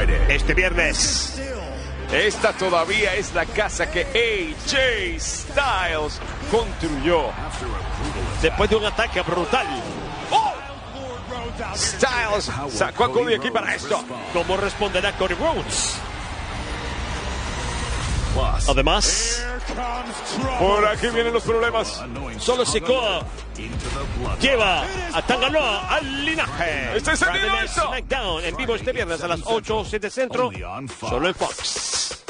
este viernes. Esta todavía es la casa que AJ Styles construyó. Después de un ataque brutal. ¡Oh! Styles sacó a Cody aquí para esto. ¿Cómo responderá Cody Rhodes? Además, por aquí vienen los problemas. Solo Sikoa lleva a Tangaloa al linaje. ¿Está encendido esto? SmackDown en vivo este viernes a las 8, 7 centro. Solo en Fox.